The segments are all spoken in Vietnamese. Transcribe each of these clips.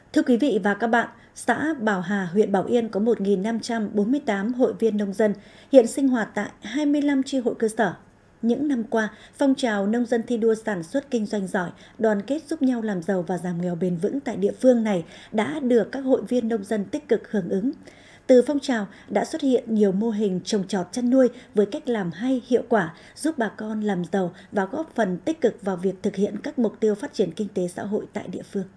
Thưa quý vị và các bạn, xã Bảo Hà, huyện Bảo Yên có 1.548 hội viên nông dân, hiện sinh hoạt tại 25 chi hội cơ sở. Những năm qua, phong trào nông dân thi đua sản xuất kinh doanh giỏi, đoàn kết giúp nhau làm giàu và giảm nghèo bền vững tại địa phương này đã được các hội viên nông dân tích cực hưởng ứng. Từ phong trào đã xuất hiện nhiều mô hình trồng trọt chăn nuôi với cách làm hay, hiệu quả, giúp bà con làm giàu và góp phần tích cực vào việc thực hiện các mục tiêu phát triển kinh tế xã hội tại địa phương.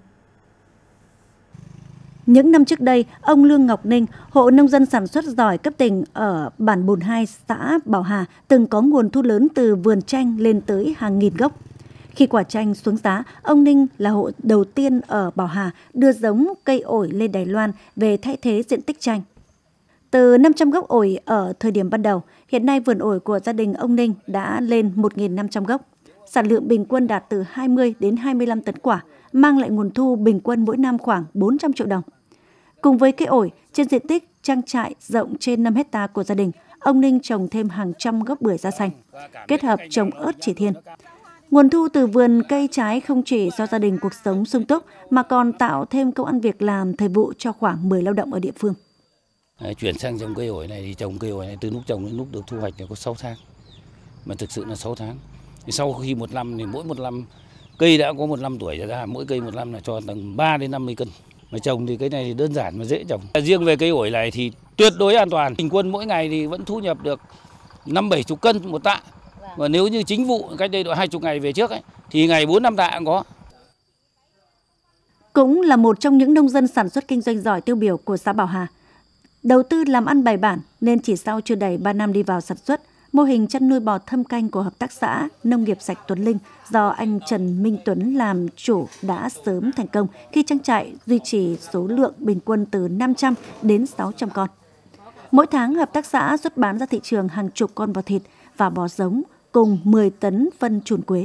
Những năm trước đây, ông Lương Ngọc Ninh, hộ nông dân sản xuất giỏi cấp tỉnh ở bản Bồn 2, xã Bảo Hà, từng có nguồn thu lớn từ vườn chanh lên tới hàng nghìn gốc. Khi quả chanh xuống giá, ông Ninh là hộ đầu tiên ở Bảo Hà đưa giống cây ổi lên Đài Loan về thay thế diện tích chanh. Từ 500 gốc ổi ở thời điểm ban đầu, hiện nay vườn ổi của gia đình ông Ninh đã lên 1.500 gốc. Sản lượng bình quân đạt từ 20 đến 25 tấn quả, mang lại nguồn thu bình quân mỗi năm khoảng 400 triệu đồng. Cùng với cây ổi, trên diện tích trang trại rộng trên 5 hectare của gia đình, ông Ninh trồng thêm hàng trăm gốc bưởi da xanh, kết hợp trồng ớt chỉ thiên. Nguồn thu từ vườn cây trái không chỉ do gia đình cuộc sống sung túc mà còn tạo thêm công ăn việc làm thời vụ cho khoảng 10 lao động ở địa phương. Chuyển sang trồng cây ổi này thì trồng cây ổi này từ lúc trồng đến lúc được thu hoạch thì có 6 tháng. Mà thực sự là 6 tháng. Thì sau khi một năm thì mỗi một năm cây đã có 1 năm tuổi ra, mỗi cây 1 năm là cho tầm 3 đến 50 cân. Mà trồng thì cái này thì đơn giản mà dễ trồng. Riêng về cây ổi này thì tuyệt đối an toàn. Bình quân mỗi ngày thì vẫn thu nhập được 50-70 cân một tạ. Và nếu như chính vụ cách đây độ 20 ngày về trước ấy, thì ngày 4-5 tạ cũng có. Cũng là một trong những nông dân sản xuất kinh doanh giỏi tiêu biểu của xã Bảo Hà. Đầu tư làm ăn bài bản nên chỉ sau chưa đầy 3 năm đi vào sản xuất, mô hình chăn nuôi bò thâm canh của Hợp tác xã Nông nghiệp sạch Tuấn Linh do anh Trần Minh Tuấn làm chủ đã sớm thành công khi trang trại duy trì số lượng bình quân từ 500 đến 600 con. Mỗi tháng, hợp tác xã xuất bán ra thị trường hàng chục con bò thịt và bò giống cùng 10 tấn phân trùn quế.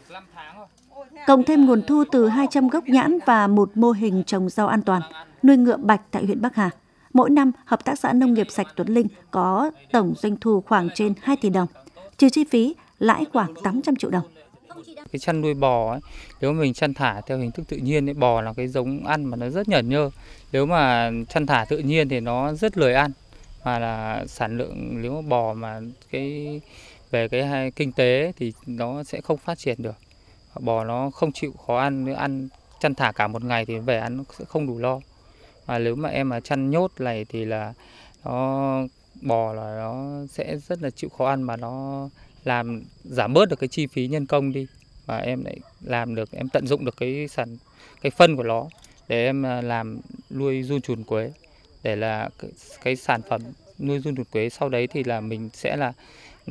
Cộng thêm nguồn thu từ 200 gốc nhãn và một mô hình trồng rau an toàn, nuôi ngựa bạch tại huyện Bắc Hà. Mỗi năm, Hợp tác xã Nông nghiệp sạch Tuấn Linh có tổng doanh thu khoảng trên 2 tỷ đồng, trừ chi phí, lãi khoảng 800 triệu đồng. Cái chăn nuôi bò ấy, nếu mình chăn thả theo hình thức tự nhiên ấy, bò là cái giống ăn mà nó rất nhởn nhơ. Nếu mà chăn thả tự nhiên thì nó rất lười ăn, mà là sản lượng nếu mà bò mà về cái kinh tế thì nó sẽ không phát triển được. Bò nó không chịu khó ăn, nếu ăn chăn thả cả một ngày thì về ăn nó sẽ không đủ lo. Mà nếu mà em mà chăn nhốt này thì là bò là nó sẽ rất là chịu khó ăn, mà nó làm giảm bớt được cái chi phí nhân công đi, và em lại làm được, em tận dụng được cái phân của nó để em làm nuôi giun trùn quế, để là cái sản phẩm nuôi giun trùn quế sau đấy thì là mình sẽ là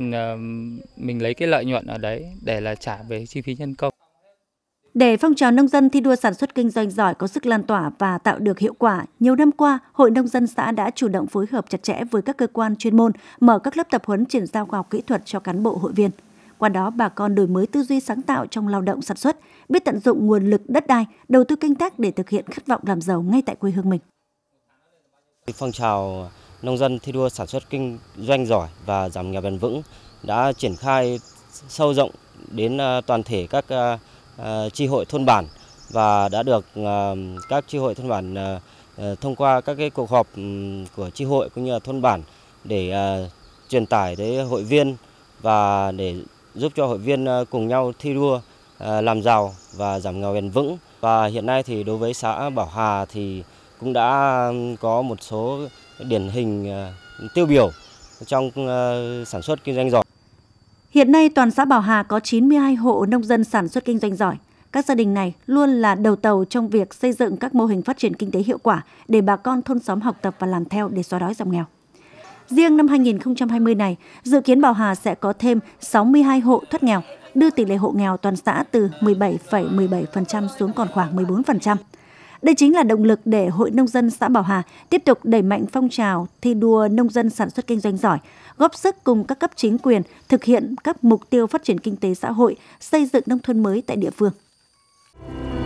mình lấy cái lợi nhuận ở đấy để là trả về chi phí nhân công. Để phong trào nông dân thi đua sản xuất kinh doanh giỏi có sức lan tỏa và tạo được hiệu quả, nhiều năm qua, Hội Nông dân xã đã chủ động phối hợp chặt chẽ với các cơ quan chuyên môn, mở các lớp tập huấn chuyển giao khoa học kỹ thuật cho cán bộ hội viên. Qua đó, bà con đổi mới tư duy sáng tạo trong lao động sản xuất, biết tận dụng nguồn lực đất đai, đầu tư canh tác để thực hiện khát vọng làm giàu ngay tại quê hương mình. Phong trào nông dân thi đua sản xuất kinh doanh giỏi và giảm nghèo bền vững đã triển khai sâu rộng đến toàn thể các chi hội thôn bản và đã được các chi hội thôn bản thông qua các cái cuộc họp của chi hội cũng như là thôn bản để truyền tải tới hội viên và để giúp cho hội viên cùng nhau thi đua làm giàu và giảm nghèo bền vững. Và hiện nay thì đối với xã Bảo Hà thì cũng đã có một số điển hình tiêu biểu trong sản xuất kinh doanh giỏi. Hiện nay, toàn xã Bảo Hà có 92 hộ nông dân sản xuất kinh doanh giỏi. Các gia đình này luôn là đầu tàu trong việc xây dựng các mô hình phát triển kinh tế hiệu quả để bà con thôn xóm học tập và làm theo để xóa đói giảm nghèo. Riêng năm 2020 này, dự kiến Bảo Hà sẽ có thêm 62 hộ thoát nghèo, đưa tỷ lệ hộ nghèo toàn xã từ 17,17% xuống còn khoảng 14%. Đây chính là động lực để Hội Nông dân xã Bảo Hà tiếp tục đẩy mạnh phong trào thi đua nông dân sản xuất kinh doanh giỏi, góp sức cùng các cấp chính quyền thực hiện các mục tiêu phát triển kinh tế xã hội, xây dựng nông thôn mới tại địa phương.